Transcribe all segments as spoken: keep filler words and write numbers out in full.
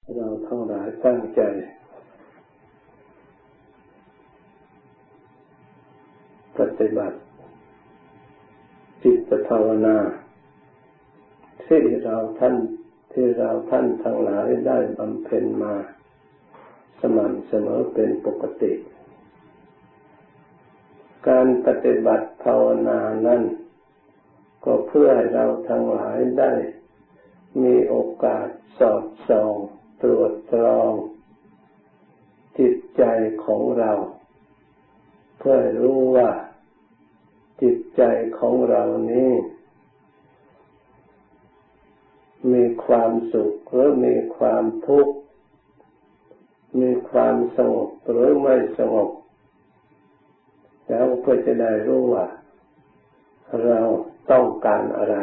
เราทั้งหลายตั้งใจปฏิบัติจิตภาวนาที่เราท่านที่เราท่านทั้งหลายได้บำเพ็ญมาสม่ำเสมอเป็นปกติการปฏิบัติภาวนานั้นก็เพื่อให้เราทั้งหลายได้มีโอกาสสอดส่องตรวจตรองจิตใจของเราเพื่อรู้ว่าจิตใจของเรานี้มีความสุขหรือมีความทุกข์มีความสงบหรือไม่สงบแล้วก็จะได้รู้ว่าเราต้องการอะไร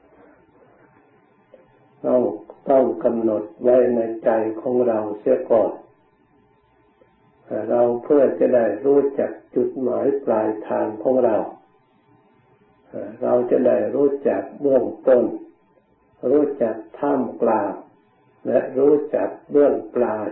ต้องต้องกำหนดไว้ในใจของเราเสียก่อนเราเพื่อจะได้รู้จักจุดหมายปลายทางของเราเราจะได้รู้จักเบื้องต้นรู้จักท่ามกลางและรู้จักเบื้องปลาย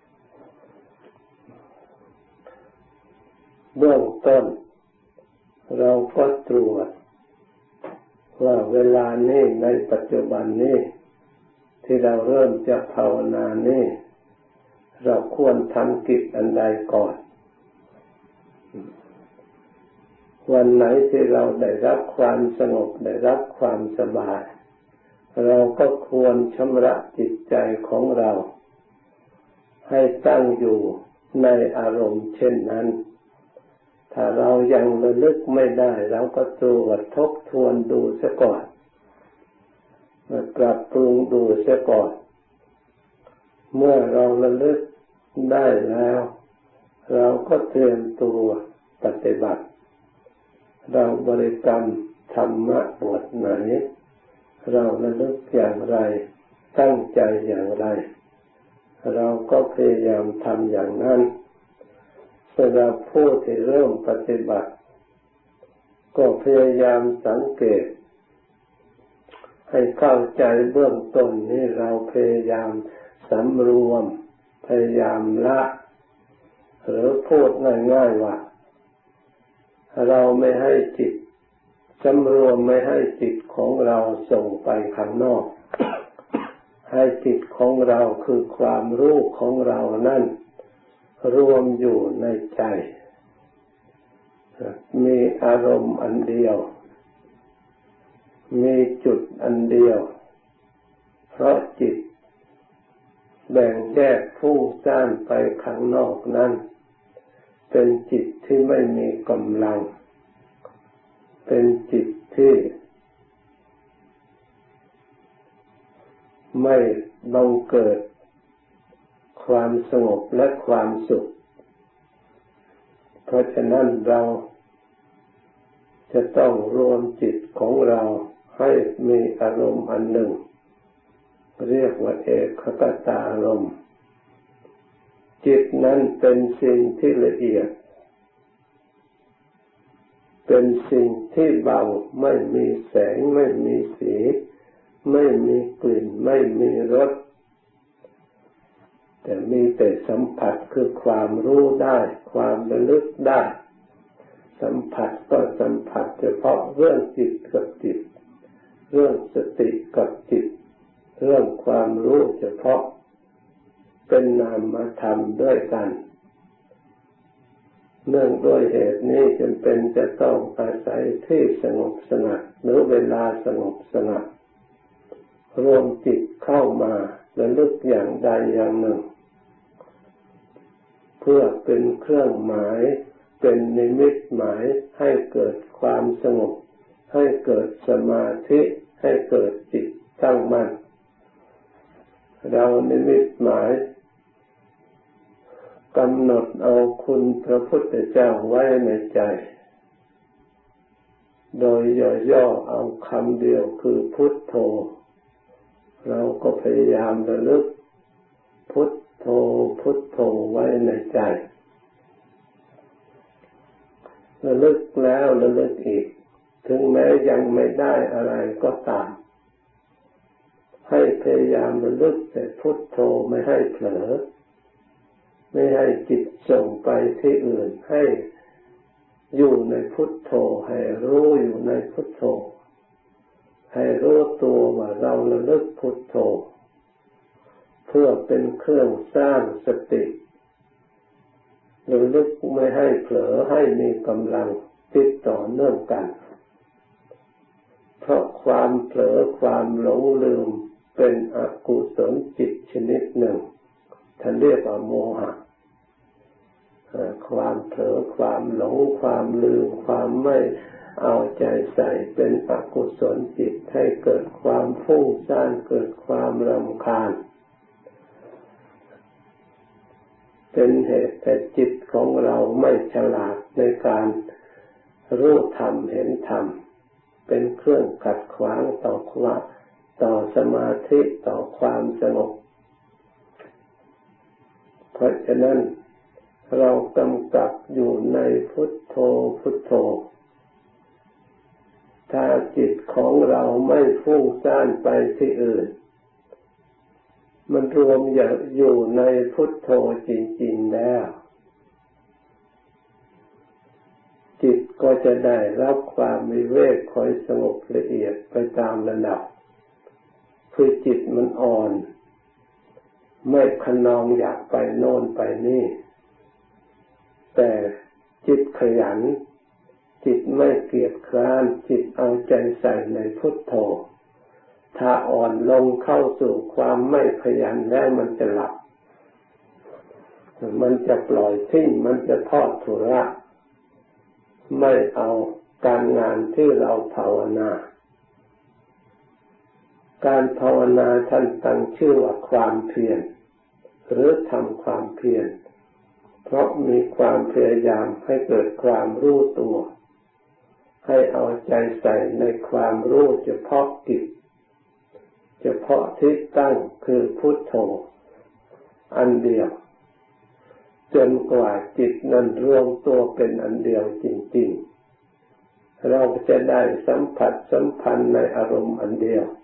เบื้องต้นเราก็ตรวจว่าเวลานี้ในปัจจุบันนี้ที่เราเริ่มจะภาวนานี้เราควรทำกิจอันใดก่อนวันไหนที่เราได้รับความสงบได้รับความสบายเราก็ควรชำระจิตใจของเราให้ตั้งอยู่ในอารมณ์เช่นนั้นถ้าเรายังระลึกไม่ได้เราก็ตรวจทบทวนดูเสียก่อนปรับปรุงดูเสียก่อนเมื่อเราระลึกได้แล้วเราก็เตรียมตัวปฏิบัติเราบริกรรมธรรมะบทไหนเราระลึกอย่างไรตั้งใจอย่างไรเราก็พยายามทำอย่างนั้นสำหรับผู้ที่เริ่มปฏิบัติก็พยายามสังเกตให้เข้าใจเบื้องต้นนี้เราพยายามสำรวมพยายามละหรือพูดง่ายๆว่าเราไม่ให้จิตสำรวมไม่ให้จิตของเราส่งไปข้างนอกให้จิตของเราคือความรู้ของเรานั้นรวมอยู่ในใจมีอารมณ์อันเดียวมีจุดอันเดียวเพราะจิตแบ่งแยกฟุ้งซ่านไปข้างนอกนั้นเป็นจิตที่ไม่มีกำลังเป็นจิตที่ไม่บังเกิดความสงบและความสุขเพราะฉะนั้นเราจะต้องรวมจิตของเราให้มีอารมณ์อันหนึ่งเรียกว่าเอกคตารมณ์จิตนั้นเป็นสิ่งที่ละเอียดเป็นสิ่งที่เบาไม่มีแสงไม่มีสีไม่มีกลิ่นไม่มีรสแต่มีแต่สัมผัสคือความรู้ได้ความระลึกได้สัมผัสก็สัมผัสเฉพาะเรื่องจิตกับจิตเรื่องสติกับจิตเรื่องความรู้เฉพาะเป็นนามธรรมด้วยกันเนื่องด้วยเหตุนี้จำเป็นจะต้องอาศัยที่สงบสงัดหรือเวลาสงบสงัดรวมจิตเข้ามาระลึกอย่างใดอย่างหนึ่งเพื่อเป็นเครื่องหมายเป็นนิมิตหมายให้เกิดความสงบให้เกิดสมาธิให้เกิดจิตตั้งมั่นเรานิมิตหมายกำหนดเอาคุณพระพุทธเจ้าไว้ในใจโดยย่อๆเอาคำเดียวคือพุทโธเราก็พยายามระลึกพุทโธพุทโธไว้ในใจระลึกแล้วระลึกอีกถึงแม้ยังไม่ได้อะไรก็ตามให้พยายามระลึกแต่พุทโธไม่ให้เผลอไม่ให้จิตส่งไปที่อื่นให้อยู่ในพุทโธให้รู้อยู่ในพุทโธให้รู้ตัวว่าเราระลึกพุทโธเพื่อเป็นเครื่องสร้างสติระลึกไม่ให้เผลอให้มีกำลังติดต่อเนื่องกันเพราะความเผลอความหลงลืมเป็นอกุศลจิตชนิดหนึ่งท่านเรียกว่าโมหะความเผลอความหลงความลืมความไม่เอาใจใส่เป็นอกุศลจิตให้เกิดความฟุ้งซ่านเกิดความรำคาญเป็นเหตุแต่จิตของเราไม่ฉลาดในการรู้ธรรมเห็นธรรมเป็นเครื่องขัดขวางต่อความต่อสมาธิต่อความสงบเพราะฉะนั้นเรากำกับอยู่ในพุทโธพุทโธถ้าจิตของเราไม่ฟุ้งซ่านไปที่อื่นมันรวมอยู่ในพุทโธจริงๆแล้วจิตก็จะได้รับความวิเวกคอยสงบละเอียดไปตามระดับคือจิตมันอ่อนไม่ขนองอยากไปโน่นไปนี่แต่จิตขยันจิตไม่เกียจคร้านจิตเอาใจใส่ในพุทโธถ้าอ่อนลงเข้าสู่ความไม่ขยันแล้วมันจะหลับมันจะปล่อยทิ้งมันจะทอดทุระไม่เอาการงานที่เราภาวนาการภาวนาท่านตั้งชื่อว่าความเพียรหรือทำความเพียรเพราะมีความพยายามให้เกิดความรู้ตัวให้เอาใจใส่ในความรู้เฉพาะกิจเฉพาะที่ตั้งคือพุทโธอันเดียวจนกว่าจิตนั้นรวมตัวเป็นอันเดียวจริงๆเราจะได้สัมผัสสัมพันธ์ในอารมณ์อันเดียว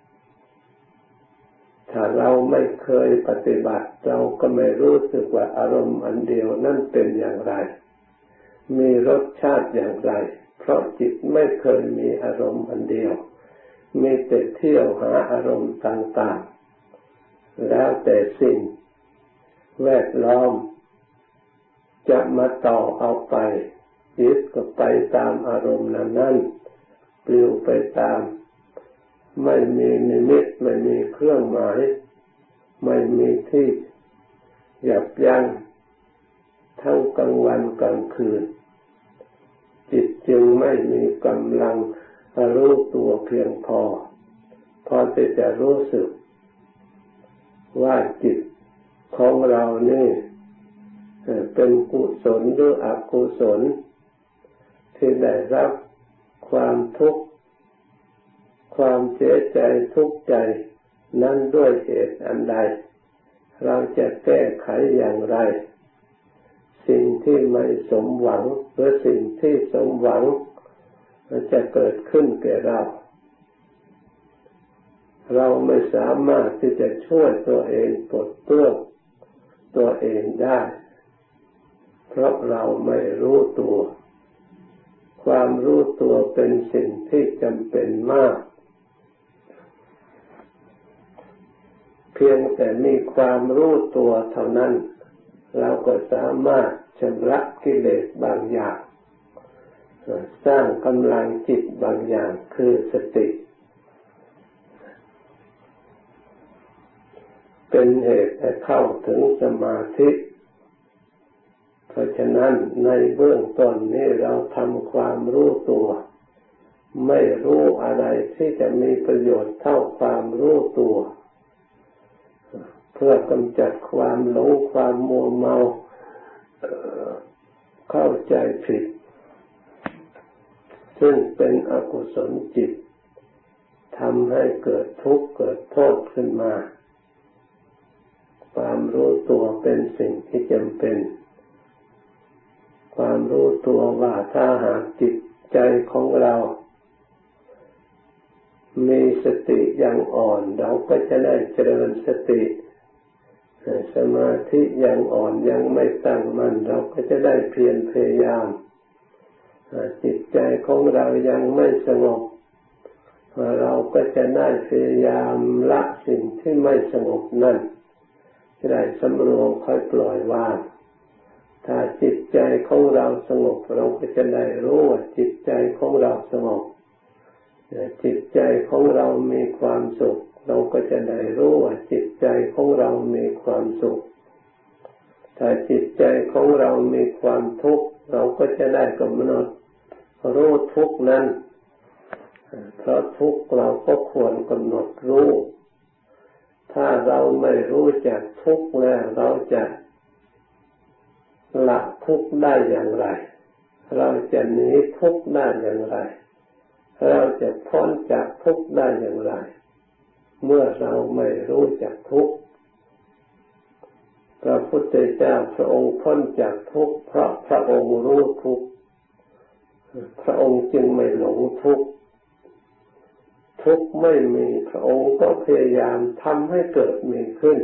ถ้าเราไม่เคยปฏิบัติเราก็ไม่รู้สึกว่าอารมณ์อันเดียวนั่นเป็นอย่างไรมีรสชาติอย่างไรเพราะจิตไม่เคยมีอารมณ์อันเดียวมีแต่เที่ยวหาอารมณ์ต่างๆแล้วแต่สิ่งแวดล้อมจะมาต่อเอาไปจิตก็ไปตามอารมณ์นั้นๆปลิวไปตามไม่มีนิมิตไม่มีเครื่องหมายไม่มีที่ยับยั้งทั้งกลางวันกลางคืนจิตจึงไม่มีกำลังรู้ตัวเพียงพอพอที่จะรู้สึกว่าจิตของเรานี่เป็นกุศลหรืออกุศลที่ได้รับความทุกข์ความเสียใจทุกข์ใจนั้นด้วยเหตุอันใดเราจะแก้ไขอย่างไรสิ่งที่ไม่สมหวังหรือสิ่งที่สมหวังจะเกิดขึ้นแก่เราเราไม่สามารถที่จะช่วยตัวเองปลดเปลื้องตัวเองได้เพราะเราไม่รู้ตัวความรู้ตัวเป็นสิ่งที่จำเป็นมากเพียงแต่มีความรู้ตัวเท่านั้นเราก็สามารถชำระกิเลสบางอย่างสร้างกำลังจิตบางอย่างคือสติเป็นเหตุให้เข้าถึงสมาธิเพราะฉะนั้นในเบื้องต้นนี้เราทำความรู้ตัวไม่รู้อะไรที่จะมีประโยชน์เท่าความรู้ตัวเพื่อกำจัดความหลงความมัวเมาเข้าใจผิดซึ่งเป็นอกุศลจิตทำให้เกิดทุกข์เกิดโทษขึ้นมาความรู้ตัวเป็นสิ่งที่จำเป็นความรู้ตัวว่าถ้าหากจิตใจของเรามีสติยังอ่อนเราก็จะได้เจริญสติสมาธิยังอ่อนยังไม่ตั้งมั่นเราก็จะได้เพียรพยายามจิตใจของเรายังไม่สงบเราก็จะได้พยายามละสิ่งที่ไม่สงบนั่นจะได้สำรวมค่อยปล่อยวางถ้าจิตใจของเราสงบเราก็จะได้รู้ว่าจิตใจของเราสงบจิตใจของเรามีความสุขเราก็จะได้รู้ว่าจิตใจของเรามีความสุขถ้าจิตใจของเรามีความทุกข์เราก็จะได้กำหนดรู้ทุกข์นั้นเพราะทุกข์เราก็ควรกำหนดรู้ถ้าเราไม่รู้จักทุกข์แล้วเราจะละทุกข์ได้อย่างไรเราจะหนีทุกข์ได้อย่างไรเราจะพ้นจากทุกข์ได้อย่างไรเมื่อเราไม่รู้จักทุกข์พระพุทธเจ้าพระองค์พ้นจากทุกข์เพราะพระองค์รู้ทุกข์พระองค์จึงไม่หลงทุกข์ทุกข์ไม่มีพระองค์ก็พยายามทำให้เกิดมีขึ้น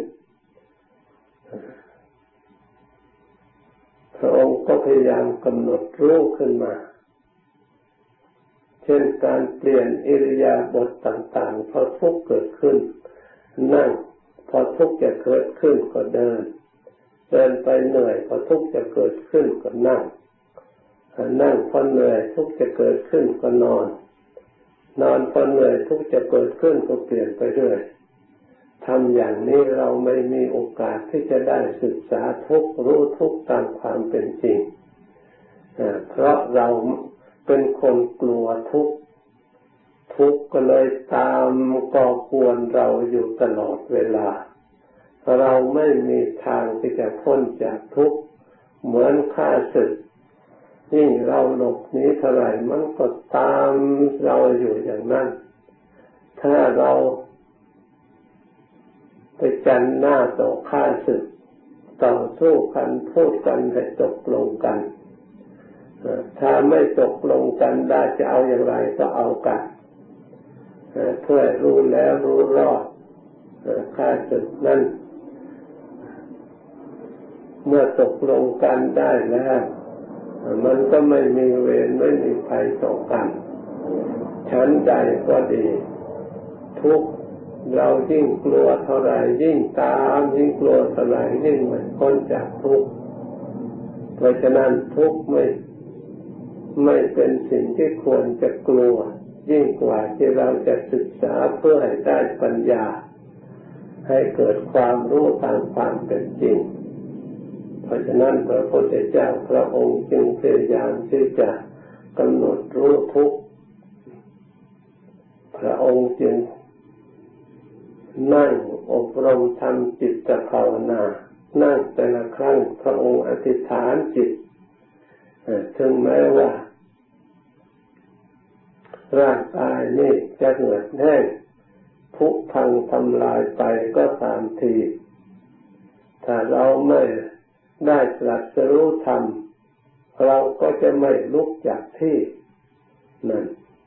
พระองค์ก็พยายามกำหนดรู้ขึ้นมาเช่นการเปลี่ยนอิริยาบถต่างๆพอทุกข์เกิดขึ้นนั่งพอทุกข์จะเกิดขึ้นก็เดินเดินไปเหนื่อยพอทุกข์จะเกิดขึ้นก็นั่งนั่งพอเหนื่อยทุกข์จะเกิดขึ้นก็นอนนอนพอเหนื่อยทุกข์จะเกิดขึ้นก็เปลี่ยนไปเรื่อยทำอย่างนี้เราไม่มีโอกาสที่จะได้ศึกษาทุกข์รู้ทุกข์ตามความเป็นจริงเพราะเราเป็นคนกลัวทุกข์ทุกข์ก็เลยตามก่อกวนเราอยู่ตลอดเวลาเราไม่มีทางที่จะพ้นจากทุกข์เหมือนข้าศึกยิ่งเราหลบหนีเท่าไหร่มันก็ตามเราอยู่อย่างนั้นถ้าเราไปจันหน้าต่อข้าศึกต่อสู้กันพูดกันให้ตกลงกันถ้าไม่ตกลงกันได้จะเอาอย่างไรก็เอากันเพื่อรู้แล้วรู้รอดข้าศึกนั้นเมื่อตกลงกันได้แล้วมันก็ไม่มีเวรไม่มีภัยต่อกันชั้นใดก็ดีทุกเรายิ่งกลัวเท่าไรยิ่งตามยิ่งกลัวเท่าไรยิ่งไม่พ้นจากทุกข์เพราะฉะนั้นทุกข์ไม่ไม่เป็นสิ่งที่ควรจะกลัวยิ่งกว่าที่เราจะศึกษาเพื่อให้ได้ปัญญาให้เกิดความรู้ตามความเป็นจริงเพราะฉะนั้นพระพุทธเจ้าพระองค์จึงพยายามที่จะกำหนดรู้ทุกข์พระองค์จึงนั่งอบรมทำจิตภาวนานั่งแต่ละครั้งพระองค์อธิษฐานจิตถึงแม้ว่าร่างกายนี้จะเหือดแห้งผุพังทำลายไปก็ตามทีถ้าเราไม่ได้ตรัสรู้ธรรมเราก็จะไม่ลุกจากที่นั่น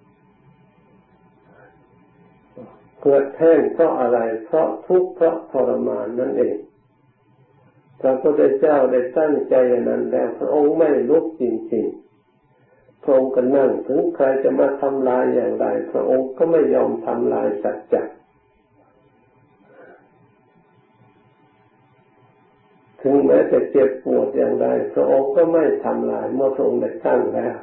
เกิดแห้งเพราะอะไรเพราะทุกข์เพราะทรมานนั่นเองพระพุทธเจ้าได้ตั้งใจอย่างนั้นแล้วพระองค์ไม่ลุกจริงๆพระองค์ก็นั่งถึงใครจะมาทำลายอย่างไรพระองค์ก็ไม่ยอมทำลายสัจจะถึงแม้จะเจ็บปวดอย่างไรพระองค์ก็ไม่ทำลายเมื่อพระองค์ได้ตั้งแล้ว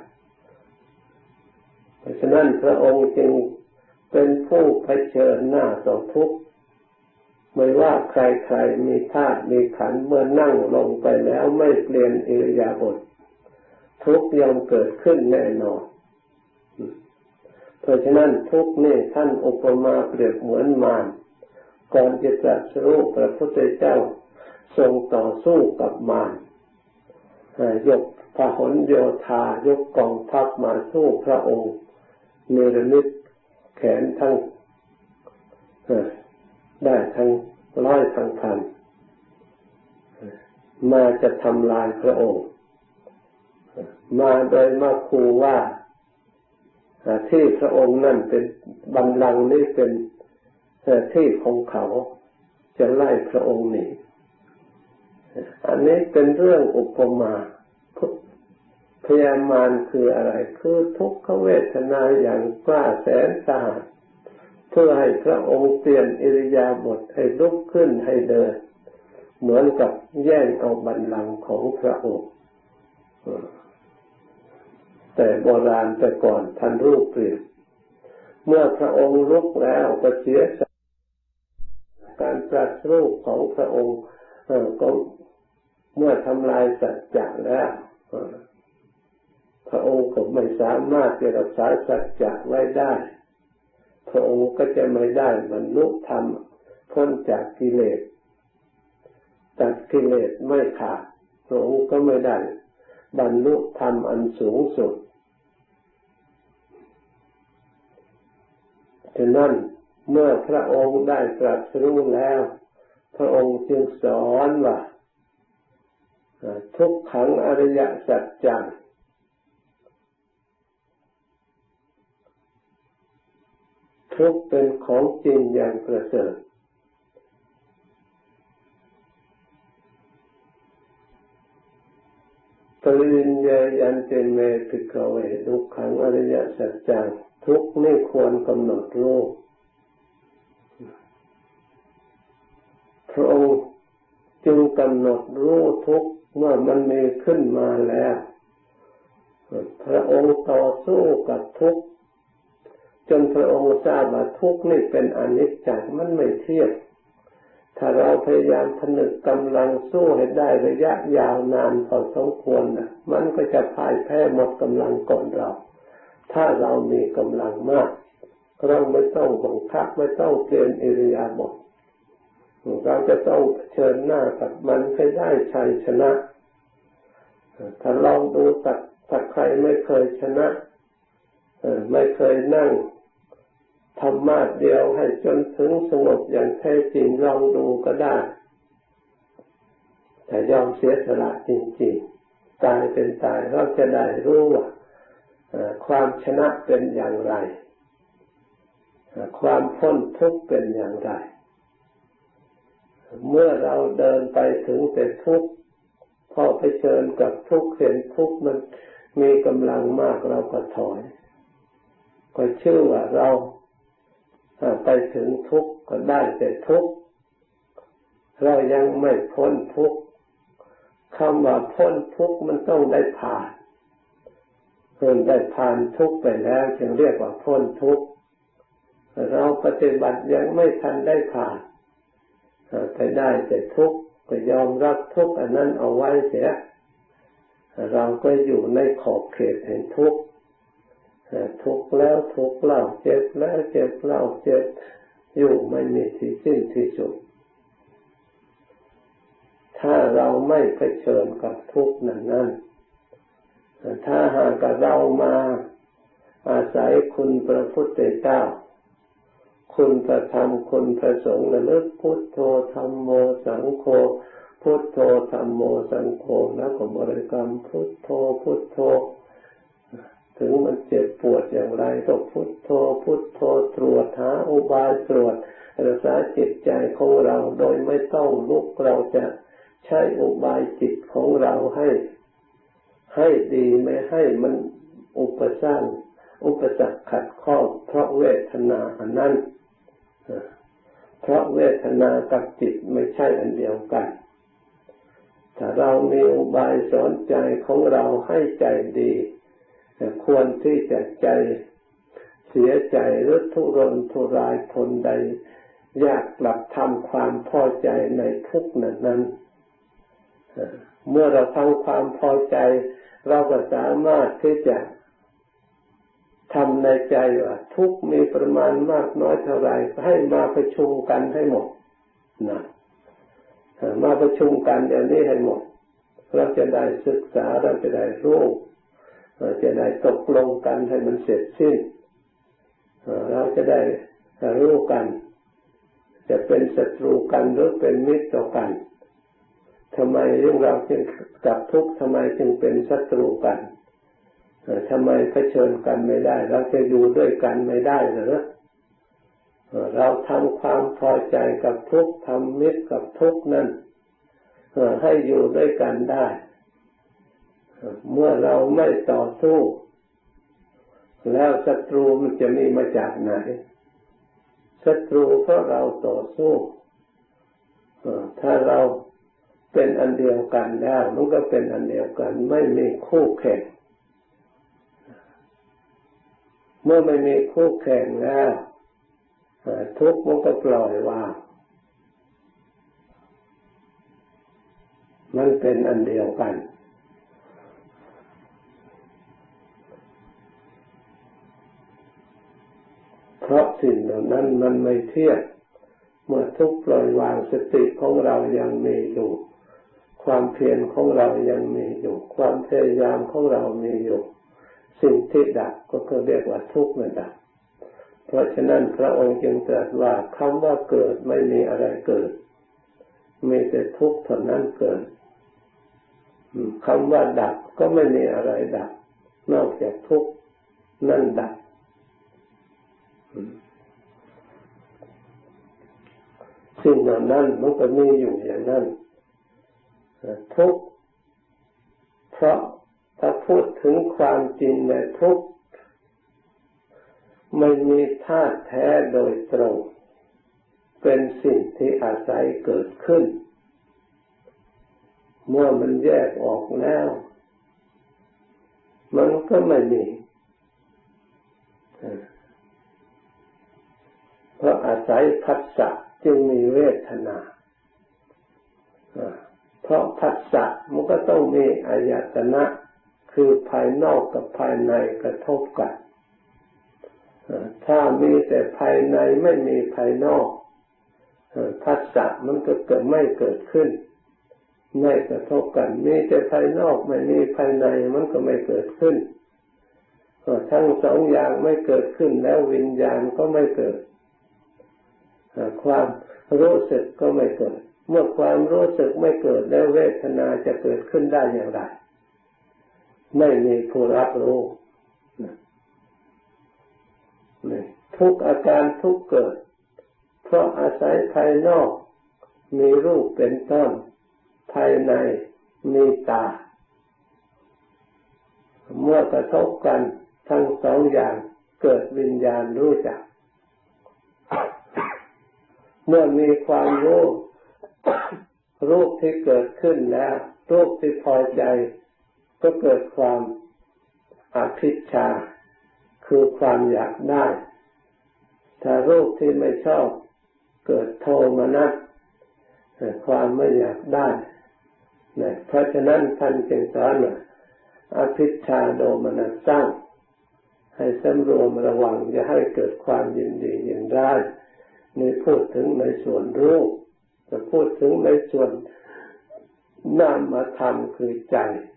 เพราะฉะนั้นพระองค์จึงเป็นผู้เผชิญหน้าต่อทุกข์ไม่ว่าใครๆมีธาตุมีขันธ์เมื่อนั่งลงไปแล้วไม่เปลี่ยนอิริยาบถทุกข์ย่อมเกิดขึ้นแน่นอนเพราะฉะนั้นทุกข์นี่ท่านอุปมาเปรียบเหมือนมารก่อนจะตรัสรู้พระพุทธเจ้าทรงต่อสู้กับมารยกพหลโยธายกกองทัพมาสู้พระองค์เนรมิตแขนทั้งได้ทั้งร้อยทั้งพันมาจะทำลายพระองค์มาโดยมาขู่ว่าที่พระองค์นั่นเป็นบัลลังก์นี่เป็นที่ของเขาจะไล่พระองค์หนีอันนี้เป็นเรื่องอุปมาพยามารคืออะไรคือทุกขเวทนาอย่างกล้าแสนสาหัสเพื่อให้พระองค์เปลี่ยนอิริยาบถให้ลุกขึ้นให้เดินเหมือนกับแย่งเอาบัลลังก์ของพระองค์แต่โบราณแต่ก่อนท่านรู้เปรียบเมื่อพระองค์ลุกแล้วก็เสียการตรัสรู้ของพระองค์ก็เมื่อทำลายสัจจะแล้วพระองค์ก็ไม่สามารถจะรักษาสัจจะไว้ได้พระองค์ก็จะไม่ได้บรรลุธรรมพ้นจากกิเลสตัดกิเลสไม่ขาดพระองค์ก็ไม่ได้บรรลุธรรมอันสูงสุดฉะนั้นเมื่อพระองค์ได้ตรัสรู้แล้วพระองค์จึงสอนว่าทุกขังอริยสัจจังทุกข์เป็นของจริงอย่างประเสริฐปริญญายันเตเมภิกขเวทุกขังอริยสัจจังทุกข์ไม่ควรกำหนดรู้พระองค์จึงกำหนดรู้ทุกข์เมื่อมันมีขึ้นมาแล้วพระองค์ต่อสู้กับทุกข์จนพระองค์ทราบว่าทุกข์นี่เป็นอนิจจังมันไม่เที่ยงถ้าเราพยายามผนึกกำลังสู้ให้ได้ระยะยาวนานพอสมควรนะมันก็จะพ่ายแพ้หมดกำลังก่อนเราถ้าเรามีกำลังมากเราไม่ต้องบังคับไม่ต้องเปลี่ยนอิริยาบถเราจะต้องเผชิญหน้ากับมันให้ได้ชัยชนะถ้าลองดูสักถ้าใครไม่เคยชนะไม่เคยนั่งธรรมะเดียวให้จนถึงสงบอย่างแท้จริงลองดูก็ได้แต่ยอมเสียสละจริงๆตายเป็นตายเราจะได้รู้ว่าความชนะเป็นอย่างไรความพ้นทุกข์เป็นอย่างไรเมื่อเราเดินไปถึงแต่ทุกข์พอเผชิญกับทุกข์เห็นทุกข์มันมีกำลังมากเราก็ถอยก็ชื่อว่าเราไปถึงทุกข์ก็ได้แต่ทุกข์เรายังไม่พ้นทุกข์คำว่าพ้นทุกข์มันต้องได้ผ่านเพิ่งได้ผ่านทุกข์ไปแล้วจึงเรียกว่าพ้นทุกข์เราปฏิบัติยังไม่ทันได้ผ่านไปได้แต่ทุกข์ก็ยอมรับทุกข์อันนั้นเอาไว้เสียเราก็อยู่ในขอบเขตแห่งทุกข์ทุกข์แล้วทุกข์เล่าเจ็บแล้วเจ็บเล่าเจ็บอยู่ไม่มีที่สิ้นที่สุดถ้าเราไม่เผชิญกับทุกข์นั้นนั้นถ้าหากเรามาอาศัยคุณพระพุทธเจ้าคุณพระธรรมคุณพระสงฆ์ระลึกพุทโธธัมโมสังโฆพุทโธธัมโมสังโฆแล้วก็บริกรรมพุทโธพุทโธถึงมันเจ็บปวดอย่างไรก็พุทโธพุทโธตรวจหาอุบายตรวจรักษาจิตใจของเราโดยไม่ต้องลุกเราจะใช้อุบายจิตของเราให้ให้ดีไม่ให้มันอุปสรรคอุปสรรคขัดข้องเพราะเวทนาอันนั้นเพราะเวทนากับจิตไม่ใช่อันเดียวกันถ้าเรามีอุบายสอนใจของเราให้ใจดีควรที่จะใจเสียใจหรือทุรนทุรายทนใดอยากกลับทำความพอใจในทุกข์นั้นเมื่อเราทำความพอใจเราก็สามารถที่จะทำในใจว่าทุกข์มีประมาณมากน้อยเท่าไรให้มาประชุมกันให้หมดนะมาประชุมกันเดี๋ยวนี้ให้หมดเราจะได้ศึกษาเราจะได้รู้จะได้ตกลงกันให้มันเสร็จสิ้นเราจะได้รู้กันจะเป็นศัตรูกันหรือเป็นมิตรต่อกันทำไมเรื่องเราจึงกับทุกข์ทำไมจึงเป็นศัตรูกันทำไมเผชิญกันไม่ได้เราจะอยู่ด้วยกันไม่ได้หรือเราทำความพอใจกับทุกข์ทำมิตรกับทุกข์นั้นให้อยู่ด้วยกันได้เมื่อเราไม่ต่อสู้แล้วศัตรูมันจะมีมาจากไหนศัตรูเพราะเราต่อสู้ถ้าเราเป็นอันเดียวกันแล้วมันก็เป็นอันเดียวกันไม่มีคู่แข่งเมื่อไม่มีคู่แข่งแล้วทุกข์มันก็ปล่อยวางมันเป็นอันเดียวกันเพราะสิ่งเหล่านั้นมันไม่เที่ยงเมื่อทุกข์ปล่อยวางสติของเรายังมีอยู่ความเพียรของเรายังมีอยู่ความพยายามของเรามีอยู่สิ่งที่ดับก็คือเรียกว่าทุกข์มันดับเพราะฉะนั้นพระองค์จึงตรัสว่าคำว่าเกิดไม่มีอะไรเกิดมีแต่ทุกข์เท่านั้นเกิดคำว่าดับก็ไม่มีอะไรดับนอกจากทุกข์นั่นดับสิ่งเหล่านั้นมันก็มีอยู่อย่างนั้นทุกข์เพราะถ้าพูดถึงความจริงในทุกข์ไม่มีธาตุแท้โดยตรงเป็นสิ่งที่อาศัยเกิดขึ้นเมื่อมันแยกออกแล้วมันก็ไม่มีเพราะอาศัยผัสสะจึงมีเวทนาเพราะผัสสะมันก็ต้องมีอายตนะคือภายนอกกับภายในกระทบกันถ้ามีแต่ภายในไม่มีภายนอกผัสสะมันก็เกิดไม่เกิดขึ้นไม่กระทบกันมีแต่ภายนอกไม่มีภายในมันก็ไม่เกิดขึ้นทั้งสองอย่างไม่เกิดขึ้นแล้ววิญญาณก็ไม่เกิดความรู้สึกก็ไม่เกิดเมื่อความรู้สึกไม่เกิดแล้วเวทนาจะเกิดขึ้นได้อย่างไรไม่มีผู้รับรู้ทุกอาการทุกเกิดเพราะอาศัยภายนอกมีรูปเป็นต้นภายในมีตาเมื่อกระทบกันทั้งสองอย่างเกิดวิญญาณรู้จักเมื่อมีความรู้รูปที่เกิดขึ้นแล้วรูปที่พอใจก็เกิดความอภิชฌาคือความอยากได้ถ้ารูปที่ไม่ชอบเกิดโทมนัสความไม่อยากได้เพราะฉะนั้นท่านจึงสอนว่าอภิชฌาโทมนัสสร้างให้สำรวมระวังอย่าให้เกิดความยินดียินร้ายนี่พูดถึงในส่วนรูปจะพูดถึงในส่วนนามธรรมคือใจ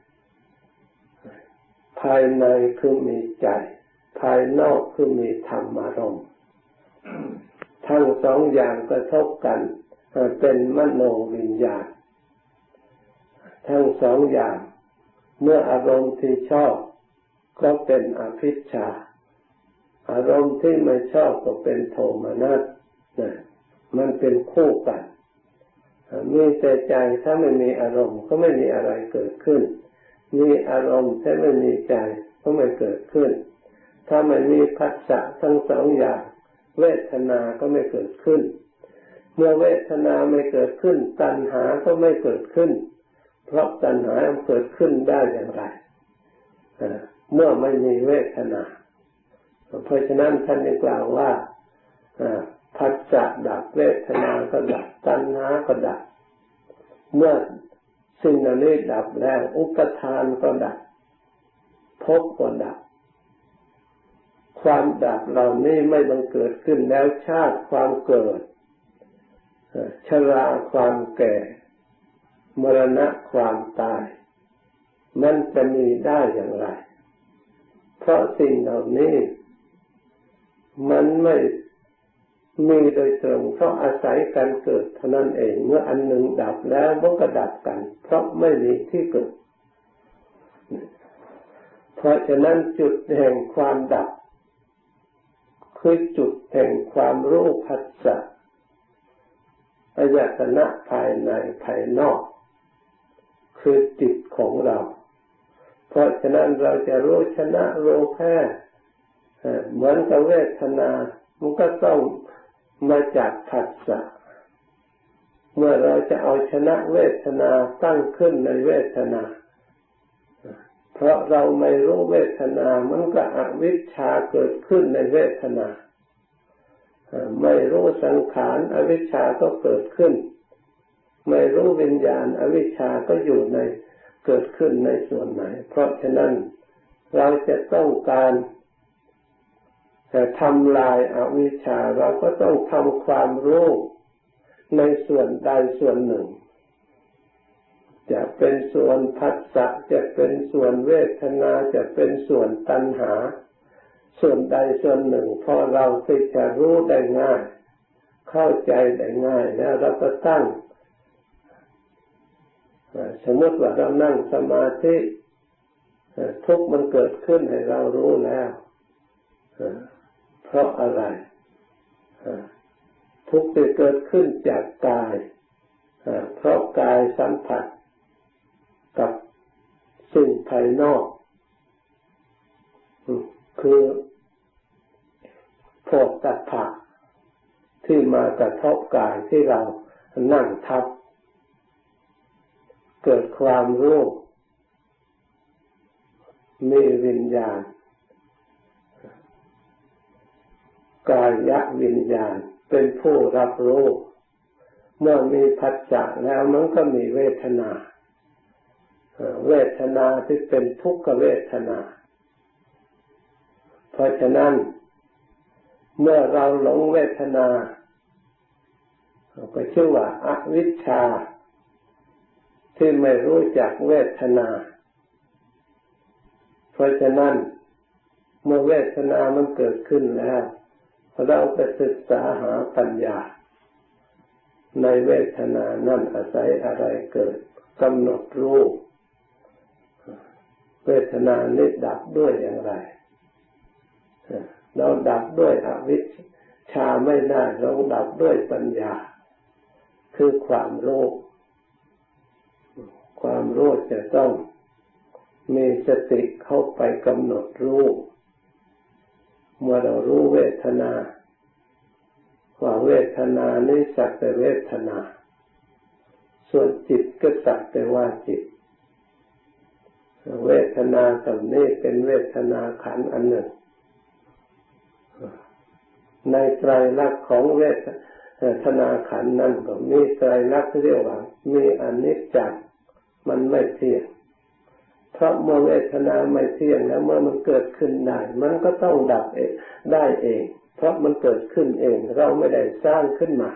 ภายในคือมีใจภายนอกคือมีธรรมารมณ์ทั้งสองอย่างกระทบกันเป็นมโนวิญญาณทั้งสองอย่างเมื่ออารมณ์ที่ชอบก็เป็นอภิชฌาอารมณ์ที่ไม่ชอบก็เป็นโทมนัสมันเป็นคู่กันมีแต่ใจถ้าไม่มีอารมณ์ก็ไม่มีอะไรเกิดขึ้นมีอารมณ์ถ้าไม่มีใจก็ไม่เกิดขึ้นถ้าไม่มีผัสสะทั้งสองอย่างเวทนาก็ไม่เกิดขึ้นเมื่อเวทนาไม่เกิดขึ้นตัณหาก็ไม่เกิดขึ้นเพราะตัณหาเกิดขึ้นได้อย่างไรเมื่อไม่มีเวทนาเพราะฉะนั้นท่านได้กล่าวว่าผัสสะดับเวทนาก็ดับตัณหาก็ดับเมื่อสิ่งนี้ดับแล้วอุปทานก็ดับภพก็ดับความดับเหล่านี้ไม่บังเกิดขึ้นแล้วชาติความเกิดชราความแก่มรณะความตายมันจะมีได้อย่างไรเพราะสิ่งเหล่านี้มันไม่มีโดยตรงเพราะอาศัยการเกิดเท่านั้นเองเมื่ออันหนึ่งดับแล้วมันก็ดับกันเพราะไม่มีที่เกิดเพราะฉะนั้นจุดแห่งความดับคือจุดแห่งความรู้ผัสสะอายตนะภายในภายนอกคือจิตของเราเพราะฉะนั้นเราจะรู้ชนะรู้แพ้เหมือนกับเวทนามันก็ต้องมาจากผัสสะเมื่อเราจะเอาชนะเวทนาตั้งขึ้นในเวทนาเพราะเราไม่รู้เวทนามันก็อวิชชาเกิดขึ้นในเวทนาไม่รู้สังขารอวิชชาก็เกิดขึ้นไม่รู้วิญญาณอวิชชาก็อยู่ในเกิดขึ้นในส่วนไหนเพราะฉะนั้นเราจะต้องการจะทำลายอวิชชาเราก็ต้องทำความรู้ในส่วนใดส่วนหนึ่งจะเป็นส่วนผัสสะจะเป็นส่วนเวทนาจะเป็นส่วนตัณหาส่วนใดส่วนหนึ่งพอเราที่จะรู้ได้ง่ายเข้าใจได้ง่ายแล้วเราก็ตั้งสมมติว่าเรานั่งสมาธิทุกข์มันเกิดขึ้นให้เรารู้แล้วเพราะอะไรทุกข์ที่เกิดขึ้นจากกายเพราะกายสัมผัสกับสิ่งภายนอกคือโผฏฐัพพะที่มากระทบกายที่เรานั่งทับเกิดความรู้มีวิญญาณกายวิญญาณเป็นผู้รับรู้เมื่อมีผัสสะแล้วมันก็มีเวทนาเวทนาที่เป็นทุกขเวทนาเพราะฉะนั้นเมื่อเราหลงเวทนาก็ชื่อว่าอวิชชาที่ไม่รู้จักเวทนาเพราะฉะนั้นเมื่อเวทนามันเกิดขึ้นแล้วเราไปศึกษาหาปัญญาในเวทนานั่นอาศัยอะไรเกิดกำหนดรู้เวทนานี้ดับด้วยอย่างไรเราดับด้วยอวิชชาไม่ได้เราดับด้วยปัญญาคือความรู้ความรู้จะต้องมีสติเข้าไปกำหนดรู้เมื่อเรารู้เวทนาว่าเวทนานี้สักแต่เวทนาส่วนจิตก็สักแต่ว่าจิตเวทนาตรงนี้เป็นเวทนาขันธ์อันหนึ่งในไตรลักษณ์ของเวทนาขันธ์นั้นก็มีไตรลักษณ์เรียกว่ามีอนิจจังมันไม่เที่ยงเพราะเมื่อเวทนาไม่เที่ยงแล้วเมื่อมันเกิดขึ้นได้มันก็ต้องดับเองได้เองเพราะมันเกิดขึ้นเองเราไม่ได้สร้างขึ้นมา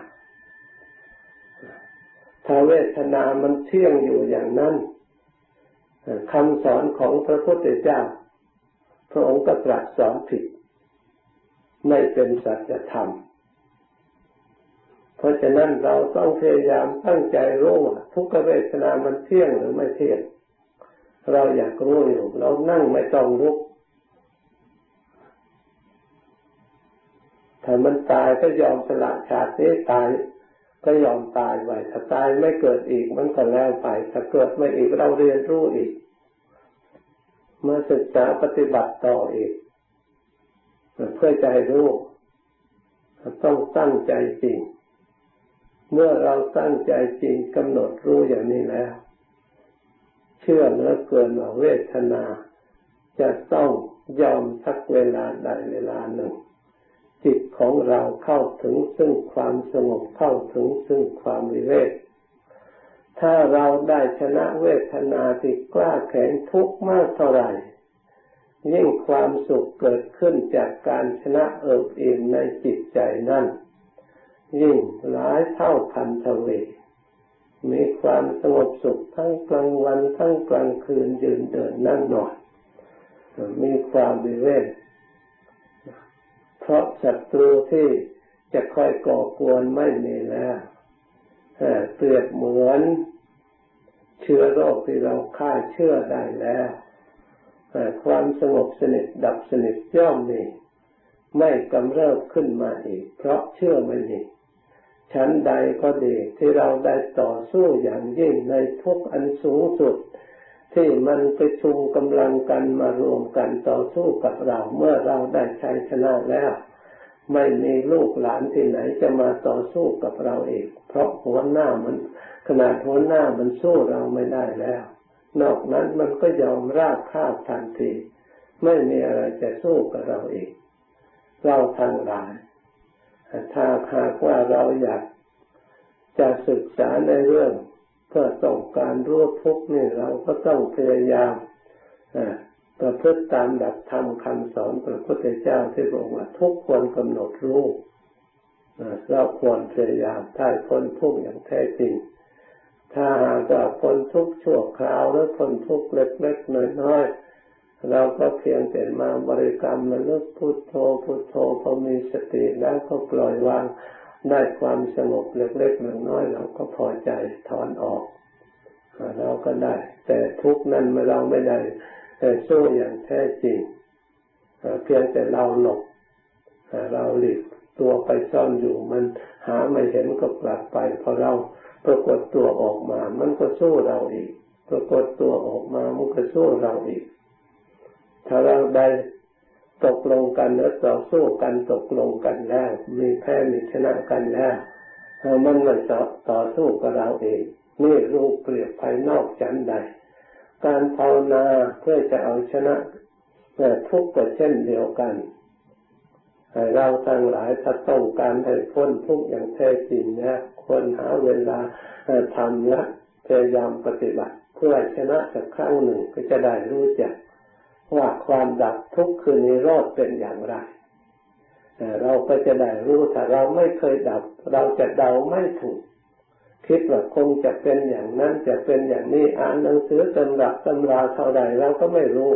ถ้าเวทนามันเที่ยงอยู่อย่างนั้นคำสอนของพระพุทธเจ้าพระองค์ก็ตรัสสอนผิดไม่เป็นสัจธรรมเพราะฉะนั้นเราต้องพยายามตั้งใจรู้ว่าทุกขเวทนามันเที่ยงหรือไม่เที่ยงเราอยากรู้อยู่เรานั่งไม่ต้องลุกถ้ามันตายก็ยอมสละชาตินี้ตายก็ยอมตายไว้ถ้าตายไม่เกิดอีกมันก็แล้วไปถ้าเกิดไม่อีกเราเรียนรู้อีกเมื่อศึกษาปฏิบัติต่ออีกเพื่อจะให้รู้ต้องตั้งใจจริงเมื่อเราตั้งใจจริงกำหนดรู้อย่างนี้แล้วเชื่อเหลือเกินว่าเวทนาจะต้องยอมสักเวลาใดเวลาหนึ่งจิตของเราเข้าถึงซึ่งความสงบเข้าถึงซึ่งความวิเวกถ้าเราได้ชนะเวทนาที่กล้าแข็งทุกข์มากเท่าไหร่ยิ่งความสุขเกิดขึ้นจากการชนะเอิบอิ่มในจิตใจนั้นยิ่งหลายเท่าพันเท่าวีมีความสงบสุขทั้งกลางวันทั้งกลางคืนยืนเดินนั่งนอนมีความวิเวกเพราะศัตรูที่จะคอยก่อกวนไม่มีแล้วเปรียบเหมือนเชื้อโรคที่เราฆ่าเชื้อได้แล้วความสงบสนิทดับสนิทย่อมมีไม่กำเริบขึ้นมาอีกเพราะเชื่อไม่มีชั้นใดก็ดีที่เราได้ต่อสู้อย่างยิ่งในทุกอันสูงสุดที่มันประชุมกำลังกันมารวมกันต่อสู้กับเราเมื่อเราได้ชัยชนะแล้วไม่มีลูกหลานที่ไหนจะมาต่อสู้กับเราอีกเพราะหัวหน้ามันขนาดหัวหน้ามันสู้เราไม่ได้แล้วนอกนั้นมันก็ยอมราบคาบทันทีไม่มีอะไรจะสู้กับเราอีกเราทั้งหลายถ้าหากว่าเราอยากจะศึกษาในเรื่องเพื่อต้องการรู้ทุกข์นี่เราก็ต้องพยายามประพฤติตามหลักธรรมคำสอนพระพุทธเจ้าที่บอกว่าทุกควรกำหนดรู้เราควรพยายามถ้าพ้นทุกข์อย่างแท้จริงถ้าหากว่าพ้นทุกข์ชั่วคราวหรือพ้นทุกข์เล็กๆน้อยๆเราก็เพียงแต่มาบริกรรมระลึกพุทโธพุทโธพอมีสติแล้วก็ปล่อยวางได้ความสงบเล็กๆน้อยๆเราก็พอใจถอนออกเราก็ได้แต่ทุกข์นั้นเราไม่ได้แต่สู้อย่างแท้จริงเพียงแต่เราหลบเราหลีกตัวไปซ่อนอยู่มันหาไม่เห็นก็กลับไปพอเราปรากฏตัวออกมามันก็สู้เราอีกปรากฏตัวออกมามันก็สู้เราอีกถ้าเราได้ตกลงกันแล้วต่อสู้กันตกลงกันแล้วมีแพ้มีชนะกันแล้วมันไม่ต่อสู้กับเราเองนี่รูปเปรียบภายนอกชั้นใดการภาวนาเพื่อจะเอาชนะทุกข์ก็เช่นเดียวกันเราทั้งหลายถ้าต้องการให้พ้นทุกข์อย่างแท้จริงนะควรหาเวลาทำและพยายามปฏิบัติเพื่อชนะสักครั้งหนึ่งก็จะได้รู้จักว่าความดับทุกข์คือนิโรธเป็นอย่างไรเราก็จะได้รู้ถ้าเราไม่เคยดับเราจะเดาไม่ถูกคิดว่าคงจะเป็นอย่างนั้นจะเป็นอย่างนี้อ่านหนังสือตำรับตำราเท่าใดเราก็ไม่รู้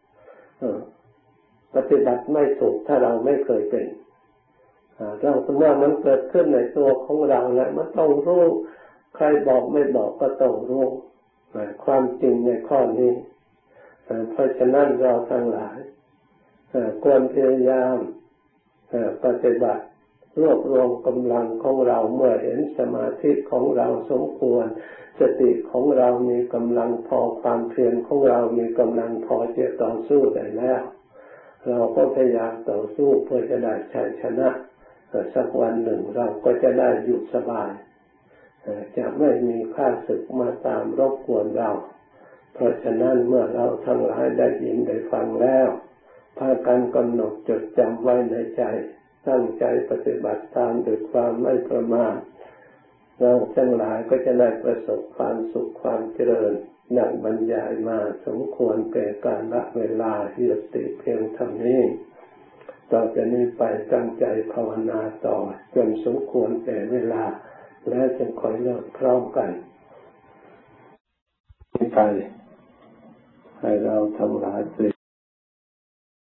ปฏิบัติไม่ถูกถ้าเราไม่เคยเป็นเราเมื่อมันเกิดขึ้นในตัวของเราแล้วมันต้องรู้ใครบอกไม่บอกก็ต้องรู้ความจริงในข้อนี้เพราะฉะนั้นเราทั้งหลายควรพยายามปฏิบัติรวบรวมกำลังของเราเมื่อเห็นสมาธิของเราสมควรสติของเรามีกำลังพอความเพียรของเรามีกำลังพอจะต่อสู้ได้แล้วเราก็พยายามต่อสู้เพื่อจะได้ชัยชนะสักวันหนึ่งเราก็จะได้อยู่สบายจะไม่มีข้าศึกมาตามรบกวนเราเพราะฉะนั้นเมื่อเราทั้งหลายได้ยินได้ฟังแล้วพากันกำหนดจดจำไว้ในใจตั้งใจปฏิบัติตามด้วยความไม่ประมาทเราทั้งหลายก็จะได้ประสบความสุขความเจริญนักบรรยายมาสมควรแก่กาลเวลายุติเพียงเท่านี้ต่อจากนี้ไปตั้งใจภาวนาต่อจนสมควรแก่เวลาแล้วจึงค่อยเลิกพร้อมกันไปให้เราทั้งหลาย